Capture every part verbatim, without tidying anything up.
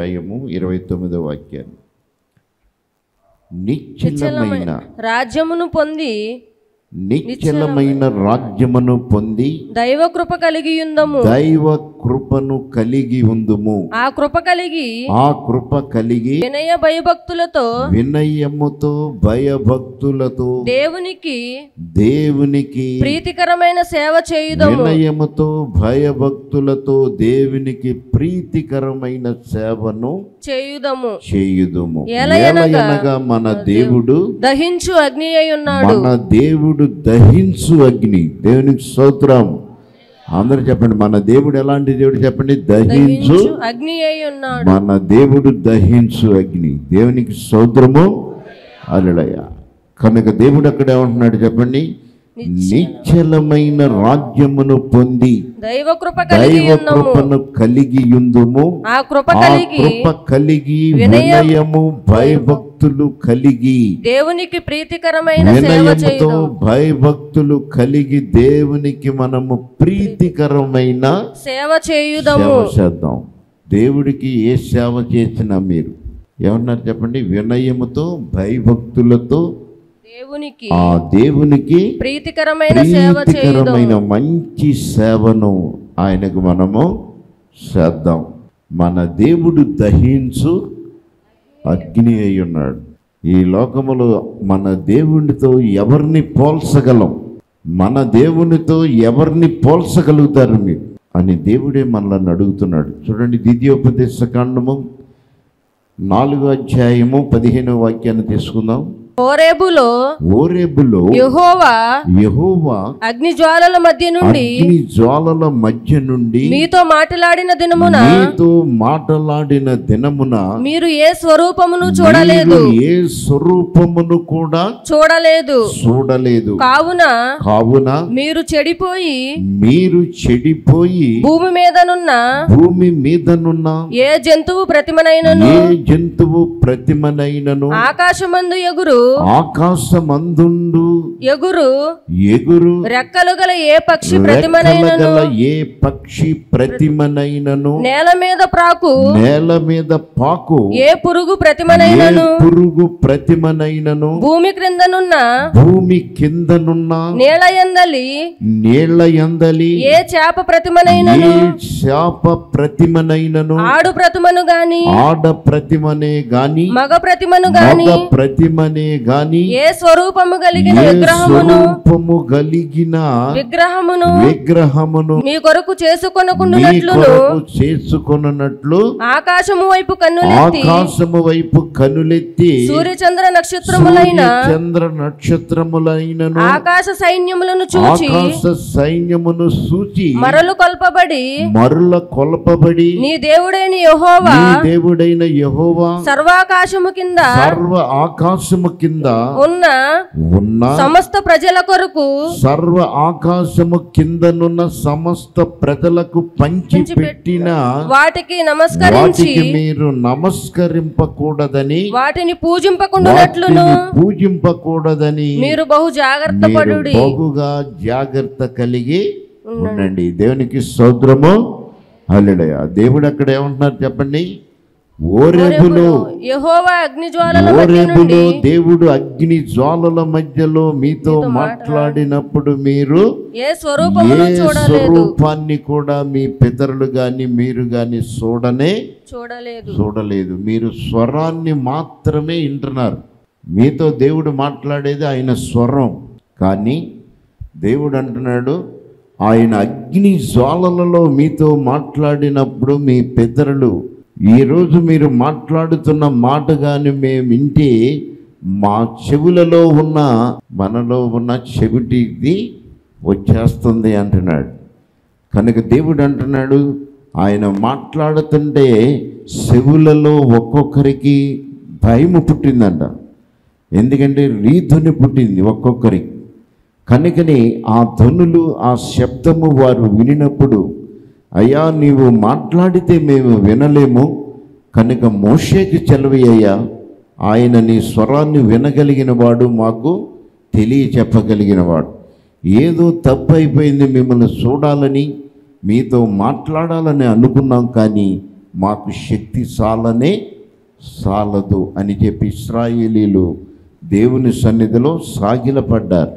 అధ్యాయము ఇరవై తొమ్మిదో వాక్యాన్ని. నిశ్చలమైన రాజ్యమును పొంది నిశ్చలమైన రాజ్యమును పొంది దైవ కృప కలిగి ఉందము దైవ కృపను కలిగి ఉందుము. ఆ కృప కలిగి ఆ కృప కలిగి వినయ భయభక్తులతో వినయముతో భయభక్తులతో దేవునికి దేవునికి ప్రీతికరమైన సేవ చేయుదము. వినయముతో భయభక్తులతో దేవునికి ప్రీతికరమైన సేవను చేయుదము చేయుదుము. ఏలయనగా ఏలయనగా మన దేవుడు దహించు అగ్ని అయి ఉన్నాడు. మన దేవుడు దహించు అగ్ని. దేవునికి స్తోత్రం. అందరూ చెప్పండి, మన దేవుడు ఎలాంటి దేవుడు చెప్పండి? దహించు అగ్ని అయి ఉన్నాడు. మన దేవుడు దహించు అగ్ని. దేవునికి స్తోత్రము. హల్లెలూయా. కనుక దేవుడు అక్కడ ఏమంటున్నాడు చెప్పండి? నిశ్చలమైన రాజ్యమును పొంది దైవ కృప దైవ కృపను కలిగి ఉందుము. ఆ కృప ఆ కలిగి కృప కలిగి వినయము భయభక్తులు కలిగి దేవునికి ప్రీతికరమైన సేవ వినయముతో చేయుదము. భయభక్తులు కలిగి దేవునికి మనము ప్రీతికరమైన సేవ చేయుదము. సేవ చేద్దాం. దేవుడికి ఏ సేవ చేసినా మీరు ఏమన్నారు చెప్పండి? వినయముతో భయభక్తులతో దేవునికి ఆ దేవునికి ప్రీతికరమైన సేవ ప్రీతికరమైన చేయుదము. మంచి సేవను ఆయనకు మనము చేద్దాం. మన దేవుడు దహించు అగ్ని అయి ఉన్నాడు. ఈ లోకములో మన దేవునితో ఎవరిని పోల్చగలం? మన దేవునితో ఎవరిని పోల్చగలుగుతారు మీరు అని దేవుడే మనల్ని అడుగుతున్నాడు. చూడండి, ద్వితీయోపదేశ కాండము నాలుగో అధ్యాయము పదిహేనో వాక్యాన్ని తీసుకుందాం. హోరేబులో హోరేబులో యెహోవా యెహోవా అగ్ని జ్వాలల మధ్య నుండి అగ్ని జ్వాలల మధ్య నుండి మీతో మాట్లాడిన దినమున మీతో మాట్లాడిన దినమున మీరు ఏ స్వరూపమును చూడలేదు, మీరు ఏ స్వరూపమును కూడా చూడలేదు. చూడలేదు. కావున కావున మీరు చెడిపోయి మీరు చెడిపోయి భూమి మీదనున్న భూమి మీదనున్న ఏ జంతువు ప్రతిమనైనను ఏ జంతువు ప్రతిమనైనను ఆకాశమందు ఎగురు ఆకాశమందుండు ఎగురు ఎగురు రెక్కలు గల ఏ పక్షి రెక్కల ప్రతిమనైనను గల ఏ పక్షి ప్రతిమనైనను నేల మీద ప్రాకు నేల మీద పాకు ఏ పురుగు ప్రతిమనైనను ఏ పురుగు ప్రతిమనైనను భూమి క్రిందనున్న భూమి కిందనున్న నీళ్ళ యందలి నీళ్ల యందలి ఏ చేప ప్రతిమనైనను ఏ శాప ప్రతిమనైనను ఆడు ప్రతిమను గాని ఆడ ప్రతిమనే గాని మగ ప్రతిమను గాని మగ ప్రతిమనే గాని ఏ స్వరూపము కలిగిన ఏ విగ్రహమును స్వరూపము కలిగిన విగ్రహమును విగ్రహమును మీ కొరకు మీ చేసుకొనుకున్నట్లును కొరకు చేసుకొనున్నట్లు ఆకాశము వైపు కన్నులెత్తి ఆకాశము వైపు కనులెత్తి సూర్య చంద్ర నక్షత్రములైన చంద్ర నక్షత్రములైనను ఆకాశ సైన్యములను చూచి ఆకాశ సైన్యమును సూచి మరలు కొల్పబడి మరుల కొల్పబడి నీ దేవుడైన యెహోవా నీ దేవుడైన యెహోవా సర్వాకాశము కింద సర్వ ఆకాశము కింద ఉన్న ఉన్న సమస్త ప్రజల కొరకు సర్వ ఆకాశము కిందనున్న సమస్త ప్రజలకు పంచి పెట్టిన వాటికి నమస్కరించి వాటికి మీరు నమస్కరింపకూడదని వాటిని పూజింపకుండునట్లును వాటిని పూజింపకూడదని మీరు బహు జాగ్రత్త మీరు పడుడి. బహుగా జాగ్రత్త కలిగి ఉండండి. దేవునికి స్తోత్రము. హల్లెలూయా. దేవుడు అక్కడ ఏమంటున్నారు చెప్పండి? ఓరేబులో యెహోవా అగ్ని జ్వాలల మధ్య ఓరేబులో నుండి దేవుడు అగ్ని జ్వాలల మధ్యలో మీతో మాట్లాడినప్పుడు మీరు ఏ స్వరూపమును ఏ చూడలేదు స్వరూపాన్ని కూడా మీ పితరులు గాని మీరు గాని చూడనే చూడలేదు చూడలేదు. మీరు స్వరాన్ని మాత్రమే వింటున్నారు. మీతో దేవుడు మాట్లాడేది ఆయన స్వరం. కానీ దేవుడు అంటున్నాడు, ఆయన అగ్ని జ్వాలలలో మీతో మాట్లాడినప్పుడు మీ పితరులు ఈరోజు మీరు మాట్లాడుతున్న మాట కానీ మేము వింటే మా చెవులలో ఉన్న మనలో ఉన్న చెవిటిది వచ్చేస్తుంది అంటున్నాడు. కనుక దేవుడు అంటున్నాడు, ఆయన మాట్లాడుతుంటే చెవులలో ఒక్కొక్కరికి భయము పుట్టిందంట. ఎందుకంటే రీధ్వని పుట్టింది ఒక్కొక్కరికి. కనుకని ఆ ధ్వనులు ఆ శబ్దము వారు వినినప్పుడు, అయ్యా నీవు మాట్లాడితే మేము వినలేము, కనుక మోషేకి చెలవి అయ్యా, ఆయన నీ స్వరాన్ని వినగలిగిన వాడు, మాకు తెలియ చెప్పగలిగిన వాడు. ఏదో తప్పు అయిపోయింది, మిమ్మల్ని చూడాలని మీతో మాట్లాడాలని అనుకున్నాం, కానీ మాకు శక్తి చాలనే చాలదు అని చెప్పి ఇశ్రాయేలీలు దేవుని సన్నిధిలో సాగిలపడ్డారు.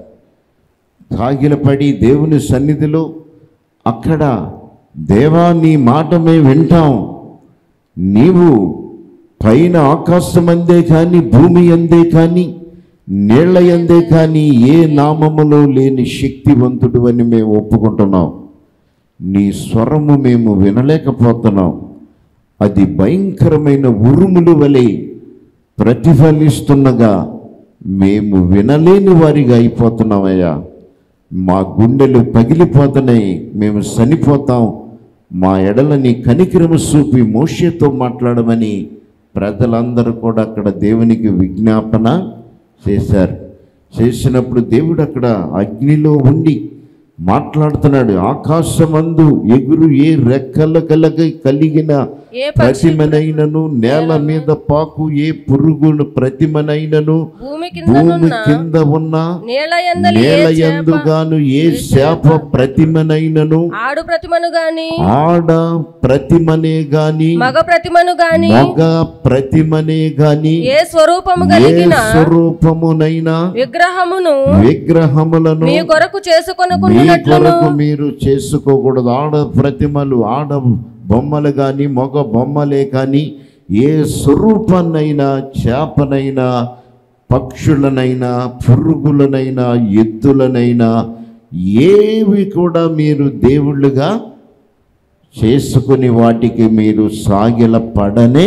సాగిలపడి దేవుని సన్నిధిలో అక్కడ దేవా నీ మాట మేము వింటాం, నీవు పైన ఆకాశం అందే కానీ భూమి అందే కానీ నీళ్ల యందే కానీ ఏ నామములో లేని శక్తివంతుడు అని మేము ఒప్పుకుంటున్నాం. నీ స్వరము మేము వినలేకపోతున్నాం, అది భయంకరమైన ఉరుములు వలె ప్రతిఫలిస్తుండగా మేము వినలేని వారిగా అయిపోతున్నామయ్యా. మా గుండెలు పగిలిపోతున్నాయి, మేము చనిపోతాం, మా ఎడలని కనికరము చూపి మోషేతో మాట్లాడమని ప్రజలందరూ కూడా అక్కడ దేవునికి విజ్ఞాపన చేశారు. చేసినప్పుడు దేవుడు అక్కడ అగ్నిలో ఉండి మాట్లాడుతున్నాడు. ఆకాశమందు ఎగురు ఏ రెక్కల కలగ కలిగిన ప్రతిమనైనను, నేల మీద పాకు ఏ పురుగును ప్రతిమనైనను, భూమి కింద ఉన్న నేల యందుగాను ఏ శాప ప్రతిమనైనను, ఆడు ప్రతిమను గాని ఆడ ప్రతిమనే గాని మగ ప్రతిమను గాని మగ ప్రతిమనే గాని ఏ స్వరూపము కలిగిన స్వరూపమునైనా విగ్రహమును విగ్రహములను మీ కొరకు చేసుకొనకుండా మీ కొరకు మీరు చేసుకోకూడదు. ఆడ ప్రతిమలు, ఆడ బొమ్మలు కానీ మగ బొమ్మలే కానీ ఏ స్వరూపాన్నైనా, చేపనైనా, పక్షులనైనా, పురుగులనైనా, ఎద్దులనైనా ఏవి కూడా మీరు దేవుళ్ళుగా చేసుకుని వాటికి మీరు సాగిల పడనే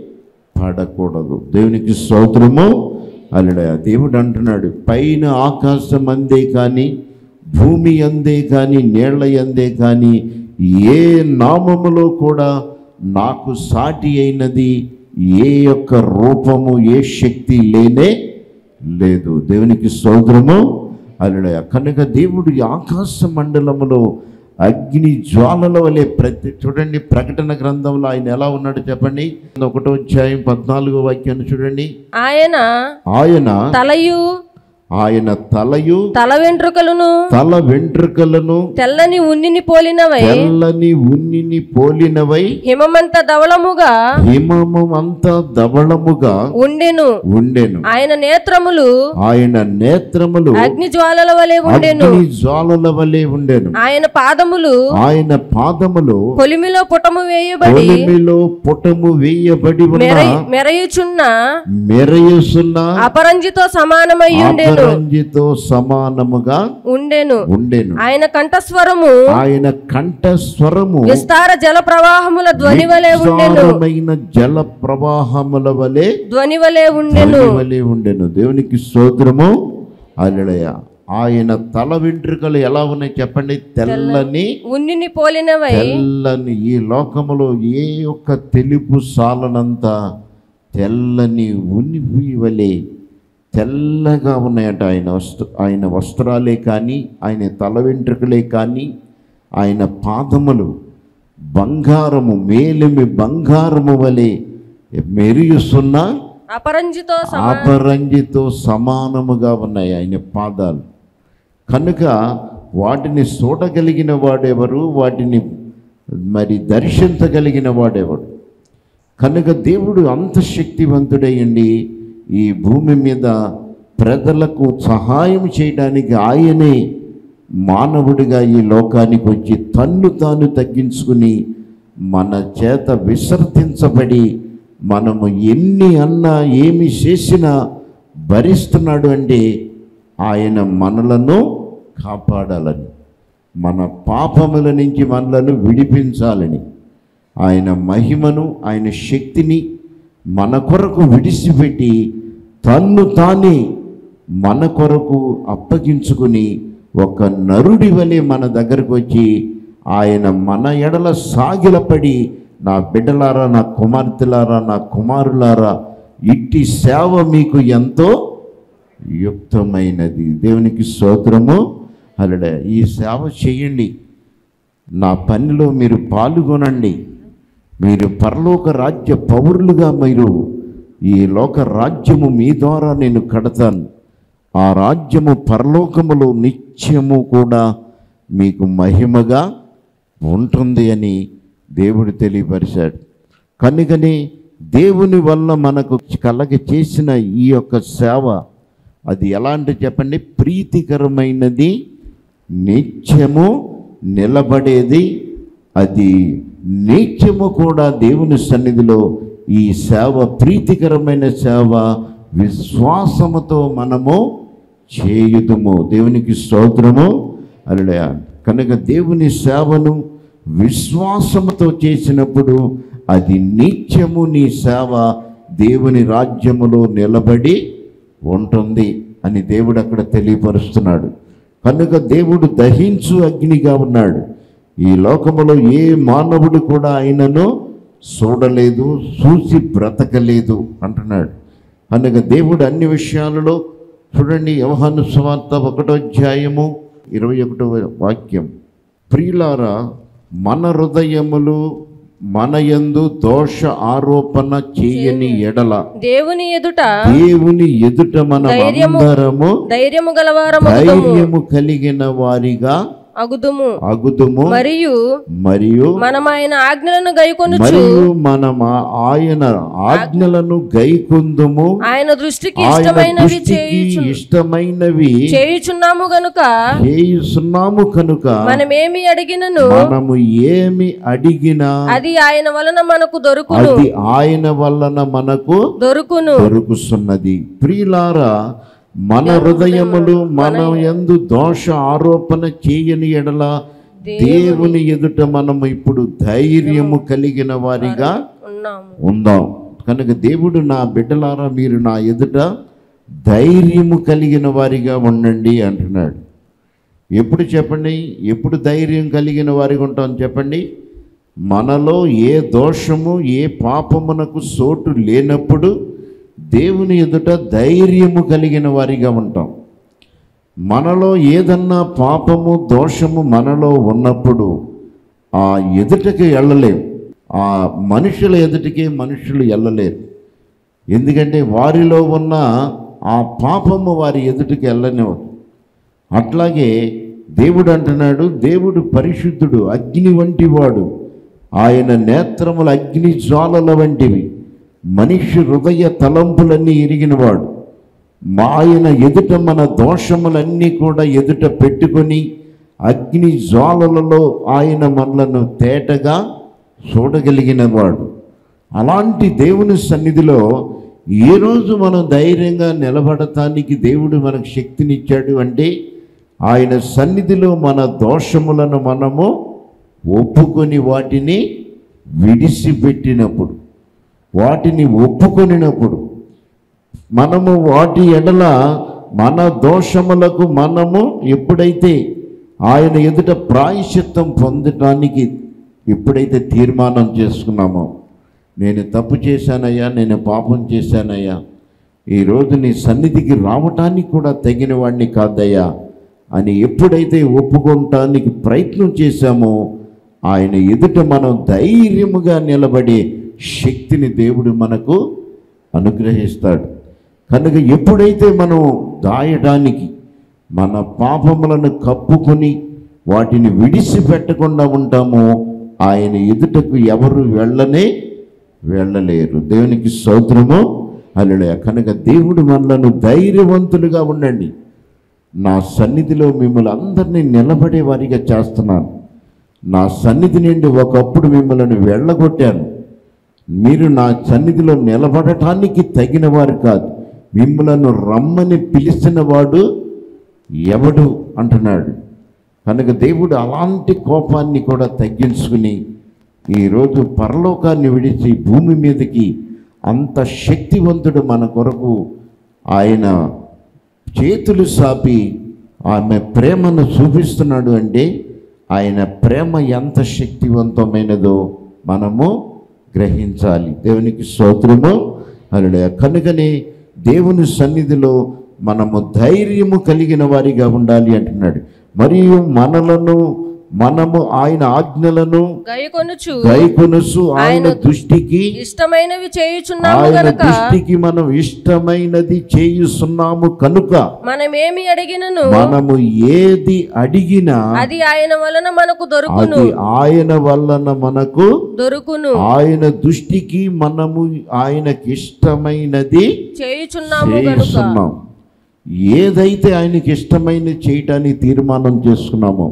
పడకూడదు. దేవునికి స్తోత్రము. అల్లుడా దేవుడు అంటున్నాడు, పైన ఆకాశం అందే కానీ భూమి అందే కానీ నీళ్ల యందే కానీ ఏ నామములో కూడా నాకు సాటి అయినది ఏ యొక్క రూపము, ఏ శక్తి లేనే లేదు. దేవునికి స్తోత్రము. అల్లుడా కనుక దేవుడు ఆకాశ మండలములో అగ్ని జ్వాలల వలె ప్రతి చూడండి, ప్రకటన గ్రంథంలో ఆయన ఎలా ఉన్నాడు చెప్పండి. ఒకటో అధ్యాయం పద్నాలుగో వాక్యాన్ని చూడండి. ఆయన ఆయన తలయు ఆయన తలయు తల వెంట్రుకలను తల వెంట్రుకలను తెల్లని ఉన్నిని పోలినవై తెల్లని ఉన్నిని పోలినవై హిమమంత ధవళముగా హిమము అంత ధవళముగా ఉండెను ఉండెను. ఆయన నేత్రములు ఆయన నేత్రములు అగ్ని జ్వాలల వలె ఉండెను. అగ్ని జ్వాలల వలె ఉండెను. ఆయన పాదములు ఆయన పాదములు కొలిమిలో పుటము వేయబడి కొలిమిలో పుటము వేయబడి ఉన్న మెరయుచున్న మెరయుచున్న అపరంజితో సమానమై ఉండెను. అపరంజితో సమానముగా ఉండెను ఉండెను. ఆయన కంఠస్వరము ఆయన కంఠస్వరము విస్తార జల ప్రవాహముల ధ్వని వలె ఉండెను. విస్తారమైన జల ప్రవాహముల వలె ధ్వని వలె ఉండెను. ధ్వని వలె ఉండెను. దేవునికి స్తోత్రము. హల్లెలూయా. ఆయన తల వెంట్రుకలు ఎలా ఉన్నాయి చెప్పండి? తెల్లని ఉన్నిని పోలినవై. తెల్లని ఈ లోకములో ఏ ఒక్క తెలుపు సాలనంత తెల్లని ఉన్ని వలె తెల్లగా ఉన్నాయట ఆయన వస్త్ర ఆయన వస్త్రాలే కానీ, ఆయన తల వెంట్రుకలే కానీ, ఆయన పాదములు బంగారము మేలిమి బంగారము వలె మెరియుస్తున్న అపరంజితో అపరంజితో సమానముగా ఉన్నాయి ఆయన పాదాలు. కనుక వాటిని చూడగలిగిన వాడెవరు, వాటిని మరి దర్శించగలిగిన వాడెవడు? కనుక దేవుడు అంత శక్తివంతుడయ్యండి ఈ భూమి మీద ప్రజలకు సహాయం చేయడానికి ఆయనే మానవుడిగా ఈ లోకానికి వచ్చి తన్ను తాను తగ్గించుకుని మన చేత విసర్జించబడి మనము ఎన్ని అన్నా ఏమి చేసినా భరిస్తున్నాడు అంటే ఆయన మనలను కాపాడాలని, మన పాపముల నుంచి మనలను విడిపించాలని, ఆయన మహిమను ఆయన శక్తిని మన కొరకు విడిచిపెట్టి తన్ను తానే మన కొరకు అప్పగించుకుని ఒక నరుడి వలె మన దగ్గరకు వచ్చి ఆయన మన ఎడల సాగిలపడి, నా బిడ్డలారా, నా కుమార్తెలారా, నా కుమారులారా, ఇట్టి సేవ మీకు ఎంతో యుక్తమైనది. దేవునికి స్తోత్రము. హల్లెలూయా. ఈ సేవ చేయండి, నా పనిలో మీరు పాల్గొనండి. మీరు పరలోక రాజ్య పౌరులుగా మీరు ఈ లోక రాజ్యము మీ ద్వారా నేను కడతాను. ఆ రాజ్యము పరలోకములో నిత్యము కూడా మీకు మహిమగా ఉంటుంది అని దేవుడు తెలియపరిచాడు. కనుకని దేవుని వల్ల మనకు కలగ చేసిన ఈ యొక్క సేవ అది ఎలాంటి చెప్పండి, ప్రీతికరమైనది, నిత్యము నిలబడేది, అది నిత్యము కూడా దేవుని సన్నిధిలో ఈ సేవ ప్రీతికరమైన సేవ విశ్వాసముతో మనము చేయుదుము. దేవునికి స్తోత్రము. హల్లెలూయా. కనుక దేవుని సేవను విశ్వాసముతో చేసినప్పుడు అది నిత్యము నీ సేవ దేవుని రాజ్యములో నిలబడి ఉంటుంది అని దేవుడు అక్కడ తెలియపరుస్తున్నాడు. కనుక దేవుడు దహించు అగ్నిగా ఉన్నాడు. ఈ లోకములో ఏ మానవుడు కూడా ఆయనను చూడలేదు, చూసి బ్రతకలేదు అంటున్నాడు. కనుక దేవుడు అన్ని విషయాలలో చూడండి, యోహాను సువార్త ఒకటో అధ్యాయము ఇరవై ఒకటో వాక్యం, ప్రియులారా మన హృదయములు మన యందు దోష ఆరోపణ చేయని ఎడల దేవుని ఎదుట దేవుని ఎదుట మనమందరము ధైర్యము గలవారము ధైర్యము కలిగిన వారిగా అగుదుము అగుదుము మరియు మరియు మనం ఆయన ఆజ్ఞలను గైకొనుచు మరియు మనం ఆయన ఆజ్ఞలను గైకొందుము ఆయన దృష్టికి ఆయన ఇష్టమైనవి దృష్టికి చేయుచు ఇష్టమైనవి చేయుచున్నాము గనుక చేయుచున్నాము కనుక మనమేమి అడిగినను మనము ఏమి అడిగినా అది ఆయన వలన మనకు దొరుకును అది ఆయన వలన మనకు దొరుకును దొరుకుతున్నది. ప్రియులారా, మన హృదయములు మన యందు దోష ఆరోపణ చేయని ఎడల దేవుని ఎదుట మనము ఇప్పుడు ధైర్యము కలిగిన వారిగా ఉన్నాము ఉందాం. కనుక దేవుడు, నా బిడ్డలారా మీరు నా ఎదుట ధైర్యము కలిగిన వారిగా ఉండండి అంటున్నాడు. ఎప్పుడు చెప్పండి, ఎప్పుడు ధైర్యం కలిగిన వారిగా ఉంటాం చెప్పండి? మనలో ఏ దోషము ఏ పాపమునకు చోటు లేనప్పుడు దేవుని ఎదుట ధైర్యము కలిగిన వారిగా ఉంటాం. మనలో ఏదన్నా పాపము దోషము మనలో ఉన్నప్పుడు ఆ ఎదుటకి వెళ్ళలేము. ఆ మనుషుల ఎదుటికి మనుషులు వెళ్ళలేరు. ఎందుకంటే వారిలో ఉన్న ఆ పాపము వారి ఎదుటికి వెళ్ళనివ్వదు. అట్లాగే దేవుడు అంటున్నాడు, దేవుడు పరిశుద్ధుడు, అగ్ని వంటి వాడు, ఆయన నేత్రముల అగ్ని జ్వాలల వంటివి, మనిషి హృదయ తలంపులన్నీ ఎరిగినవాడు. మా ఆయన ఎదుట మన దోషములన్నీ కూడా ఎదుట పెట్టుకొని అగ్ని జ్వాలలలో ఆయన మనలను తేటగా చూడగలిగినవాడు. అలాంటి దేవుని సన్నిధిలో ఈరోజు మనం ధైర్యంగా నిలబడటానికి దేవుడు మనకు శక్తినిచ్చాడు అంటే ఆయన సన్నిధిలో మన దోషములను మనము ఒప్పుకొని వాటిని విడిచిపెట్టినప్పుడు, వాటిని ఒప్పుకొనినప్పుడు, మనము వాటి ఎడల మన దోషములకు మనము ఎప్పుడైతే ఆయన ఎదుట ప్రాయశ్చిత్తం పొందటానికి ఎప్పుడైతే తీర్మానం చేసుకున్నామో, నేను తప్పు చేశానయ్యా, నేను పాపం చేశానయ్యా, ఈరోజు నీ సన్నిధికి రావటానికి కూడా తగిన వాడిని కాదయ్యా అని ఎప్పుడైతే ఒప్పుకోవటానికి ప్రయత్నం చేశామో ఆయన ఎదుట మనం ధైర్యముగా నిలబడే శక్తిని దేవుడు మనకు అనుగ్రహిస్తాడు. కనుక ఎప్పుడైతే మనం దాయడానికి, మన పాపములను కప్పుకొని వాటిని విడిచిపెట్టకుండా ఉంటామో ఆయన ఎదుటకు ఎవరు వెళ్ళనే వెళ్ళలేరు. దేవునికి స్తోత్రము. హల్లెలూయా. కనుక దేవుడు మనలను ధైర్యవంతులుగా ఉండండి, నా సన్నిధిలో మిమ్మల్ని అందరినీ నిలబడే వారిగా చేస్తున్నాను, నా సన్నిధి నుండి ఒకప్పుడు మిమ్మల్ని వెళ్ళగొట్టాను, మీరు నా సన్నిధిలో నిలబడటానికి తగిన వారు కాదు, మిమ్మలను రమ్మని పిలిచిన వాడు ఎవడు అంటున్నాడు. కనుక దేవుడు అలాంటి కోపాన్ని కూడా తగ్గించుకుని ఈరోజు పరలోకాన్ని విడిచి భూమి మీదకి అంత శక్తివంతుడు మన కొరకు ఆయన చేతులు సాపి ఆమె ప్రేమను చూపిస్తున్నాడు. అంటే ఆయన ప్రేమ ఎంత శక్తివంతమైనదో మనము గ్రహించాలి. దేవునికి స్తోత్రము. హల్లెలూయా. కనుకనే దేవుని సన్నిధిలో మనము ధైర్యము కలిగిన వారిగా ఉండాలి అంటున్నాడు. మరియు మనలను మనము ఆయన ఆజ్ఞలను గైకొనుచు గైకొనుచు ఆయన దృష్టికి ఇష్టమైనవి చేయుచున్నాము ఆయన గనుక దృష్టికి మనం ఇష్టమైనది చేయుచున్నాము కనుక మనమేమి అడిగినను మనము ఏది అడిగినా అది ఆయన వలన మనకు దొరుకును అది ఆయన వలన మనకు దొరుకును ఆయన దృష్టికి మనము ఆయనకి ఇష్టమైనది చేయుచున్నాము గనుక చేస్తున్నాం. ఏదైతే ఆయనకి ఇష్టమైనది చేయటానికి తీర్మానం చేసుకున్నామో,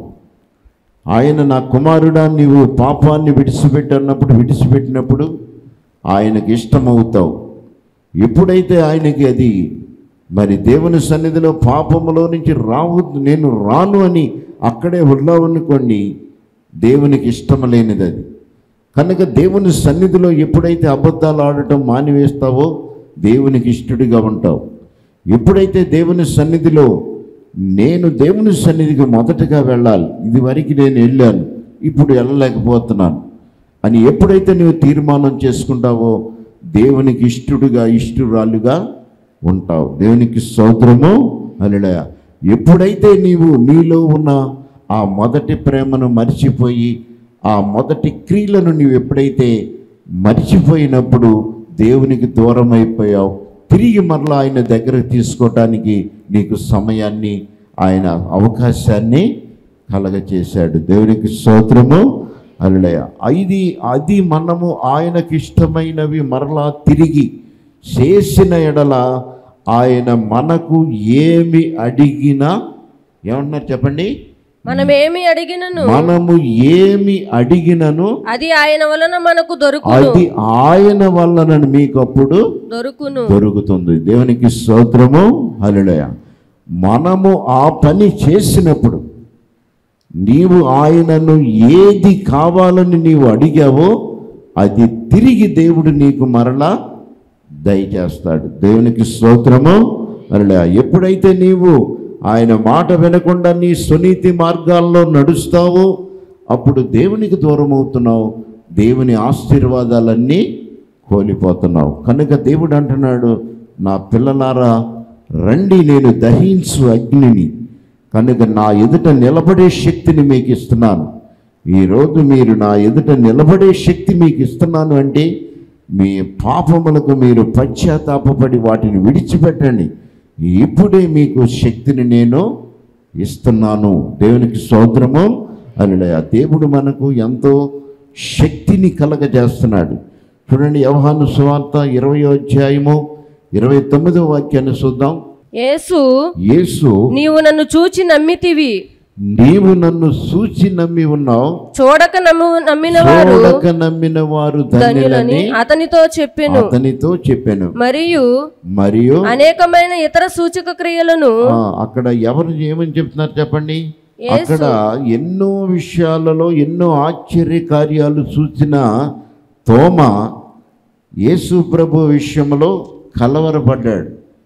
ఆయన నా కుమారుడా నీవు పాపాన్ని విడిచిపెట్టన్నప్పుడు విడిచిపెట్టినప్పుడు ఆయనకి ఇష్టమవుతావు. ఎప్పుడైతే ఆయనకి అది మరి దేవుని సన్నిధిలో పాపములో నుంచి రావు నేను రాను అని అక్కడే ఉన్నావనుకోండి, దేవునికి ఇష్టం లేనిది అది. కనుక దేవుని సన్నిధిలో ఎప్పుడైతే అబద్ధాలు ఆడటం మానివేస్తావో దేవునికి ఇష్టడిగా ఉంటావు. ఎప్పుడైతే దేవుని సన్నిధిలో నేను దేవుని సన్నిధికి మొదటగా వెళ్ళాలి, ఇది వరకు నేను వెళ్ళాను ఇప్పుడు వెళ్ళలేకపోతున్నాను అని ఎప్పుడైతే నువ్వు తీర్మానం చేసుకుంటావో దేవునికి ఇష్టడుగా ఇష్టరాలుగా ఉంటావు. దేవునికి స్తోత్రము హల్లెలూయా. ఎప్పుడైతే నీవు నీలో ఉన్న ఆ మొదటి ప్రేమను మర్చిపోయి ఆ మొదటి క్రియలను నీవు ఎప్పుడైతే మర్చిపోయినప్పుడు దేవునికి దూరం అయిపోయావు. తిరిగి మరలా ఆయన దగ్గరకు తీసుకోవటానికి నీకు సమయాన్ని ఆయన అవకాశాన్ని కలగచేశాడు. దేవునికి స్తోత్రము హల్లెలూయా. ఇది అది మనము ఆయనకి ఇష్టమైనవి మరలా తిరిగి చేసిన ఎడల ఆయన మనకు ఏమి అడిగినా ఏమన్నారు చెప్పండి, మనమేమి అడిగినను మనము ఏమి అడిగినను అది ఆయన వలన మనకు దొరుకును అది ఆయన వలన మీకు అప్పుడు దొరుకును దొరుకుతుంది. దేవునికి స్తోత్రము హల్లెలూయా. మనము ఆ పని చేసినప్పుడు నీవు ఆయనను ఏది కావాలని నీవు అడిగావో అది తిరిగి దేవుడు నీకు మరలా దయచేస్తాడు. దేవునికి స్తోత్రము హల్లెలూయా. ఎప్పుడైతే నీవు ఆయన మాట వినకుండా నీ సునీతి మార్గాల్లో నడుస్తావో అప్పుడు దేవునికి దూరం అవుతున్నావు, దేవుని ఆశీర్వాదాలన్నీ కోల్పోతున్నావు. కనుక దేవుడు అంటున్నాడు, నా పిల్లలారా రండి, నేను దహించు అగ్నిని, కనుక నా ఎదుట నిలబడే శక్తిని మీకు ఇస్తున్నాను. ఈరోజు మీరు నా ఎదుట నిలబడే శక్తి మీకు ఇస్తున్నాను అంటే మీ పాపములకు మీరు పశ్చాత్తాపపడి వాటిని విడిచిపెట్టండి. ఇప్పుడే మీకు శక్తిని నేను ఇస్తున్నాను. దేవునికి స్తోత్రము హల్లెలూయా. దేవుడు మనకు ఎంతో శక్తిని కలగజేస్తున్నాడు. చూడండి, యోహాను సువార్త ఇరవయో అధ్యాయము ఇరవై తొమ్మిదో వాక్యాన్ని చూద్దాం. యేసు యేసు నీవు నన్ను చూచి నమ్మితివి, నీవు నన్ను చూచి నమ్మి ఉన్నావు, చూడక నమ్ము నమ్మిన వారు చూడక నమ్మిన వారు ధన్యులని అతనితో చెప్పెను. అతనితో చెప్పాను. మరియు మరియు అనేకమైన ఇతర సూచక క్రియలను ఆ, అక్కడ ఎవరు ఏమని చెప్తున్నారు చెప్పండి. అక్కడ ఎన్నో విషయాలలో ఎన్నో ఆశ్చర్య కార్యాలు చూసిన తోమ యేసు ప్రభు విషయంలో కలవరపడ్డాడు.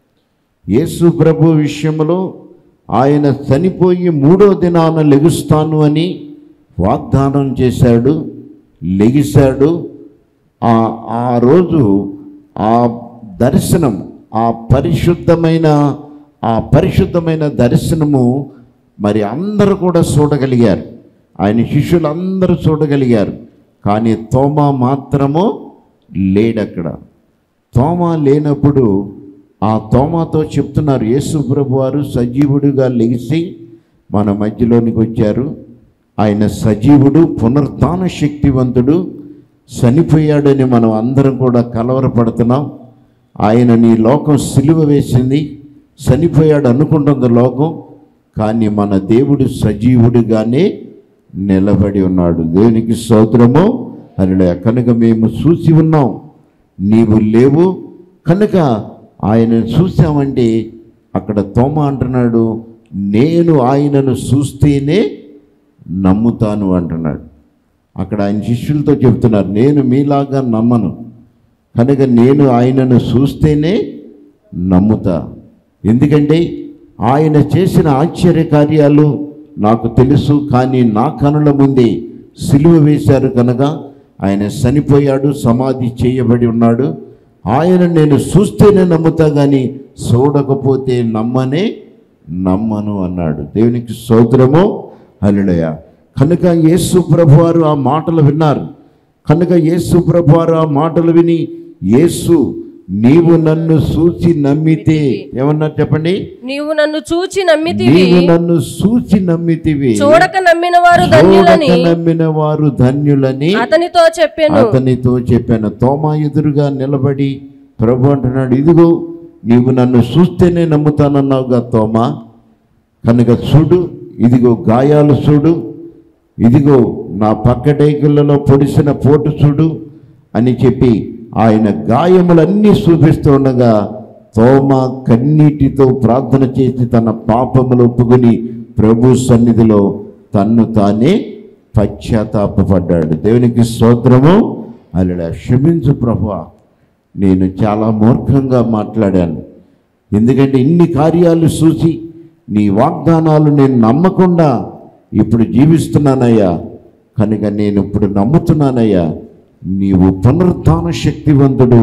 యేసు ప్రభు విషయంలో ఆయన చనిపోయి మూడో దినాన లెగుస్తాను అని వాగ్దానం చేశాడు, లెగిశాడు. ఆ ఆ రోజు ఆ దర్శనం, ఆ పరిశుద్ధమైన ఆ పరిశుద్ధమైన దర్శనము మరి అందరూ కూడా చూడగలిగారు. ఆయన శిష్యులు అందరూ చూడగలిగారు. కానీ తోమా మాత్రము లేడక్కడ. తోమా లేనప్పుడు ఆ తోమాతో చెప్తున్నారు, యేసు ప్రభు వారు సజీవుడిగా లెగిసి మన మధ్యలోనికి వచ్చారు. ఆయన సజీవుడు, పునరుత్థాన శక్తివంతుడు. చనిపోయాడని మనం అందరం కూడా కలవరపడుతున్నాం. ఆయన నీ లోకం సిలువ వేసింది, చనిపోయాడు అనుకుంటుంది లోకం, కానీ మన దేవుడు సజీవుడిగానే నిలబడి ఉన్నాడు. దేవునికి స్తోత్రము హల్లెలూయా. కనుక మేము చూసి ఉన్నాం, నీవు లేవు. కనుక ఆయన చూసామంటే అక్కడ తోమ అంటున్నాడు, నేను ఆయనను చూస్తేనే నమ్ముతాను అంటున్నాడు. అక్కడ ఆయన శిష్యులతో చెప్తున్నారు, నేను మీలాగా నమ్మను, కనుక నేను ఆయనను చూస్తేనే నమ్ముతా. ఎందుకంటే ఆయన చేసిన ఆశ్చర్య కార్యాలు నాకు తెలుసు, కానీ నా కనుల ముందే సిలువ వేశారు కనుక ఆయన చనిపోయాడు, సమాధి చేయబడి ఉన్నాడు. ఆయన నేను చూస్తేనే నమ్ముతా, కానీ చూడకపోతే నమ్మనే నమ్మను అన్నాడు. దేవునికి స్తోత్రము హల్లెలూయా. కనుక యేసు ప్రభువారు ఆ మాటలు విన్నారు. కనుక యేసు ప్రభువారు ఆ మాటలు విని, యేసు నీవు నన్ను చూచి నమ్మితే, ఏమన్నారు చెప్పండి? నీవు నన్ను చూచి నమ్మితివి, నీవు నన్ను చూచి నమ్మితివి, చూడక నమ్మిన వారు ధన్యులని నమ్మిన వారు ధన్యులని అతనితో చెప్పాను. అతనితో చెప్పాను. తోమా ఎదురుగా నిలబడి ప్రభు అంటున్నాడు, ఇదిగో నీవు నన్ను చూస్తేనే నమ్ముతానన్నావుగా తోమా, కనుక చూడు, ఇదిగో గాయాలు చూడు, ఇదిగో నా పక్కటైకులలో పొడిసిన పోటు చూడు అని చెప్పి ఆయన గాయములన్నీ చూపిస్తూ ఉండగా తోమా కన్నీటితో ప్రార్థన చేసి తన పాపములు ఒప్పుకొని ప్రభు సన్నిధిలో తన్ను తానే పశ్చాత్తాపపడ్డాడు. దేవునికి స్తోత్రము. అలా క్షమించు ప్రభువా, నేను చాలా మూర్ఖంగా మాట్లాడాను. ఎందుకంటే ఇన్ని కార్యాలు చూసి నీ వాగ్దానాలు నేను నమ్మకుండా ఇప్పుడు జీవిస్తున్నానయ్యా, కనుక నేను ఇప్పుడు నమ్ముతున్నానయ్యా, నీవు పునరుత్థాన శక్తివంతుడు,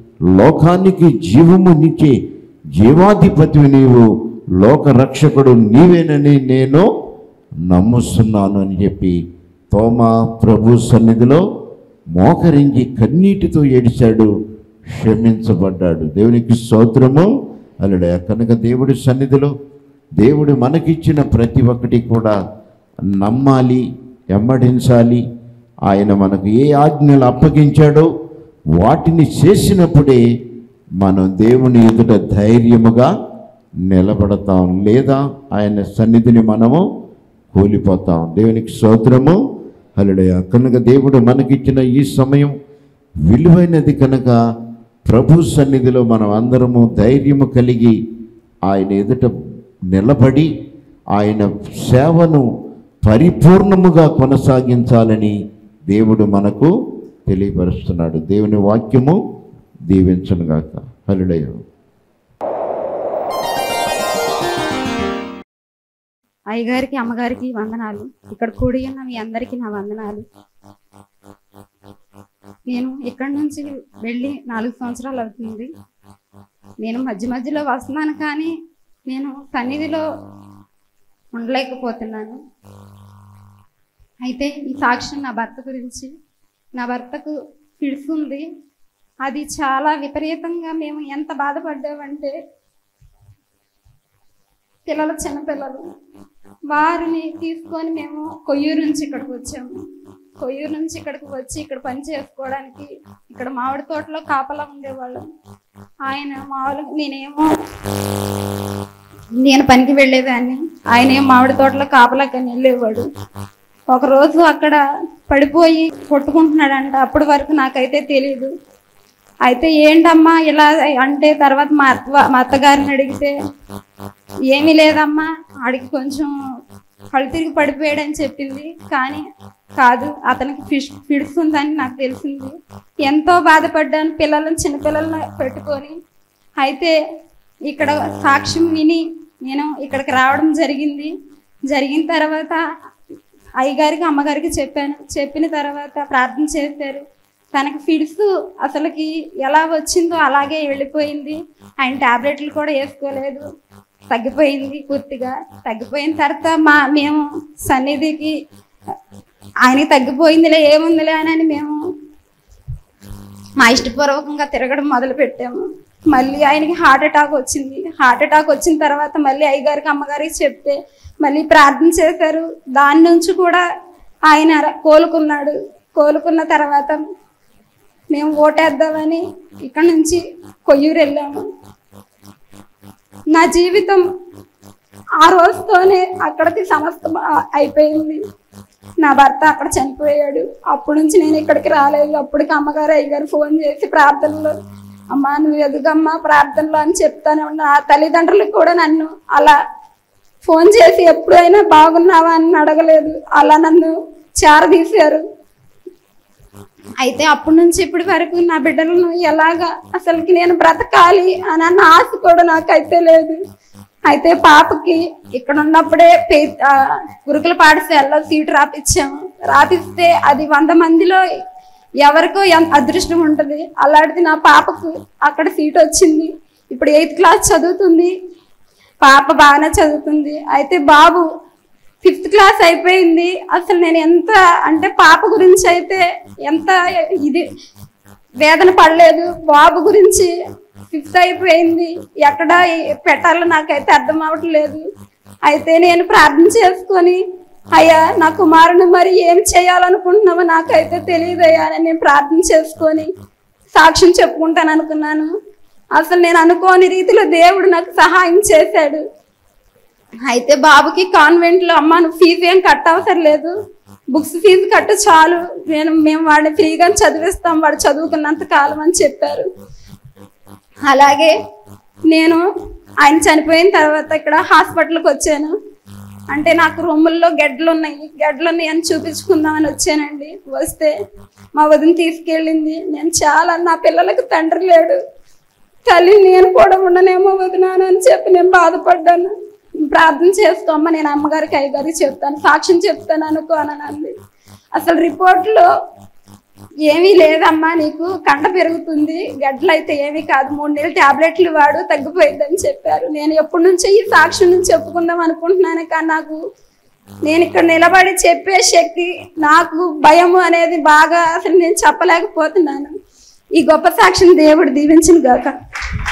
లోకానికి జీవము నిచ్చే జీవాధిపతివి నీవు, లోక రక్షకుడు నీవేనని నేను నమ్ముస్తున్నాను అని చెప్పి తోమా ప్రభు సన్నిధిలో మోకరించి కన్నీటితో ఏడిచాడు, క్షమించబడ్డాడు. దేవునికి స్తోత్రము. అలడే కనుక దేవుడి సన్నిధిలో దేవుడు మనకిచ్చిన ప్రతి ఒక్కటి కూడా నమ్మాలి, వెంబడించాలి. ఆయన మనకు ఏ ఆజ్ఞలు అప్పగించాడో వాటిని చేసినప్పుడే మనం దేవుని ఎదుట ధైర్యముగా నిలబడతాం, లేదా ఆయన సన్నిధిని మనము కూలిపోతాం. దేవునికి స్తోత్రము. హల్లెలూయా. కనుక దేవుడు మనకిచ్చిన ఈ సమయం విలువైనది. కనుక ప్రభు సన్నిధిలో మనం అందరము ధైర్యము కలిగి ఆయన ఎదుట నిలబడి ఆయన సేవను పరిపూర్ణముగా కొనసాగించాలని దేవుడు మనకు తెలియపరుస్తున్నాడు. దేవుని వాక్యము దీవించునుగాక. హల్లెలూయా. అయ్యగారికి అమ్మగారికి వందనాలు. ఇక్కడ కూడి ఉన్న మీ అందరికీ నా వందనాలు. నేను ఇక్కడి నుంచి వెళ్ళి నాలుగు సంవత్సరాలు అవుతుంది. నేను మధ్య మధ్యలో వస్తున్నాను, కానీ నేను సన్నిధిలో ఉండలేకపోతున్నాను. అయితే ఈ సాక్ష్యం నా భర్త గురించి. నా భర్తకు ఫిడ్స్ ఉంది. అది చాలా విపరీతంగా మేము ఎంత బాధపడ్డామంటే, పిల్లలు చిన్నపిల్లలు వారిని తీసుకొని మేము కొయ్యూరు నుంచి ఇక్కడికి వచ్చాము. కొయ్యూరు నుంచి ఇక్కడికి వచ్చి ఇక్కడ పని చేసుకోవడానికి ఇక్కడ మామిడి తోటలో కాపలా ఉండేవాళ్ళం. ఆయన మామూలుగా నేనేమో నేను పనికి వెళ్ళేదాన్ని, ఆయన ఏమో మామిడి తోటలో కాపలాకని వెళ్ళేవాడు. ఒకరోజు అక్కడ పడిపోయి కొట్టుకుంటున్నాడంట. అప్పటి వరకు నాకైతే తెలీదు. అయితే ఏంటమ్మా ఇలా అంటే, తర్వాత మా అత్త మా అత్తగారిని అడిగితే ఏమీ లేదమ్మా, ఆడికి కొంచెం కళ్ళు తిరిగి పడిపోయాడని చెప్పింది. కానీ కాదు, అతనికి ఫిష్ ఫిడ్స్ ఉందని నాకు తెలిసింది. ఎంతో బాధపడ్డాను పిల్లలను, చిన్నపిల్లలను పెట్టుకొని. అయితే ఇక్కడ సాక్ష్యం విని నేను ఇక్కడికి రావడం జరిగింది. జరిగిన తర్వాత అయ్యగారికి అమ్మగారికి చెప్పాను. చెప్పిన తర్వాత ప్రార్థన చేశారు. తనకి ఫిడ్స్ అసలుకి ఎలా వచ్చిందో అలాగే వెళ్ళిపోయింది. ఆయన టాబ్లెట్లు కూడా వేసుకోలేదు, తగ్గిపోయింది పూర్తిగా. తగ్గిపోయిన తర్వాత మా మేము సన్నిధికి ఆయనకి తగ్గిపోయిందిలే ఏముందిలే అని మేము మా ఇష్టపూర్వకంగా తిరగడం మొదలు పెట్టాము. మళ్ళీ ఆయనకి హార్ట్ అటాక్ వచ్చింది. హార్ట్ అటాక్ వచ్చిన తర్వాత మళ్ళీ అయ్యగారికి అమ్మగారికి చెప్తే మళ్ళీ ప్రార్థన చేశారు. దాని నుంచి కూడా ఆయన కోలుకున్నాడు. కోలుకున్న తర్వాత మేము ఓటేద్దామని ఇక్కడ నుంచి కొయ్యూరు వెళ్ళాము. నా జీవితం ఆ రోజుతోనే అక్కడికి సమస్తం అయిపోయింది. నా భర్త అక్కడ చనిపోయాడు. అప్పటి నుంచి నేను ఇక్కడికి రాలేదు. అప్పటికి అమ్మగారు అయ్యగారు ఫోన్ చేసి ప్రార్థనలో, అమ్మా నువ్వు ఎదుగమ్మా ప్రార్థనలో అని చెప్తానే ఉన్నా. ఆ తల్లిదండ్రులకు కూడా నన్ను అలా ఫోన్ చేసి ఎప్పుడైనా బాగున్నావా అని అడగలేదు. అలా నన్ను చేరదీశారు. అయితే అప్పటి నుంచి ఇప్పటి వరకు నా బిడ్డలను ఎలాగా అసలుకి నేను బ్రతకాలి అని అన్న ఆశ కూడా నాకైతే లేదు. అయితే పాపకి ఇక్కడ ఉన్నప్పుడే పే గురుకుల పాఠశాలలో సీటు రాపిచ్చాము. రాపిస్తే అది వంద మందిలో ఎవరికో ఎంత అదృష్టం ఉంటుంది. అలాంటిది నా పాపకు అక్కడ సీట్ వచ్చింది. ఇప్పుడు ఎయిత్ క్లాస్ చదువుతుంది. పాప బాగానే చదువుతుంది. అయితే బాబు ఫిఫ్త్ క్లాస్ అయిపోయింది. అసలు నేను ఎంత అంటే పాప గురించి అయితే ఎంత ఇది వేదన పడలేదు. బాబు గురించి ఫిఫ్త్ అయిపోయింది, ఎక్కడ పెట్టాలో నాకైతే అర్థం అవ్వట్లేదు. అయితే నేను ప్రార్థన చేసుకొని, అయ్యా నా కుమారుని మరి ఏం చేయాలనుకుంటున్నావో నాకైతే తెలియదయ్యా అని నేను ప్రార్థన చేసుకొని సాక్ష్యం చెప్పుకుంటాను అనుకున్నాను. అసలు నేను అనుకోని రీతిలో దేవుడు నాకు సహాయం చేశాడు. అయితే బాబుకి కాన్వెంట్లో అమ్మ నువ్వు ఫీజు ఏం కట్టవసరం లేదు, బుక్స్ ఫీజు కట్టు చాలు, నేను మేము వాడిని ఫ్రీగా చదివిస్తాం వాడు చదువుకున్నంత కాలం అని చెప్పారు. అలాగే నేను ఆయన చనిపోయిన తర్వాత ఇక్కడ హాస్పిటల్కి వచ్చాను. అంటే నాకు రొమ్ముల్లో గడ్డలు ఉన్నాయి, గడ్డలు ఉన్నాయి అని చూపించుకుందామని వచ్చానండి. వస్తే మా వదిన తీసుకెళ్ళింది. నేను చాలా నా పిల్లలకు తండ్రి లేడు, తల్లి నేను కూడా ఉండనేమో వదినాను అని చెప్పి నేను బాధపడ్డాను. ప్రార్థన చేసుకోమ్మా, నేను అమ్మగారికి అయ్యగారికి చెప్తాను, సాక్ష్యం చెప్తాను అనుకోనండి. అసలు రిపోర్ట్లో ఏమీ లేదమ్మా, నీకు కండ పెరుగుతుంది, గడ్డలు అయితే ఏమీ కాదు, మూడు నెలలు ట్యాబ్లెట్లు వాడు తగ్గిపోయిందని చెప్పారు. నేను ఎప్పటి నుంచో ఈ సాక్ష్యం నుంచి చెప్పుకుందాం అనుకుంటున్నాను, కానీ నాకు నేను ఇక్కడ నిలబడి చెప్పే శక్తి, నాకు భయము అనేది బాగా అసలు నేను చెప్పలేకపోతున్నాను. ఈ గొప్ప సాక్ష్యం దేవుడు దీవించును గాక.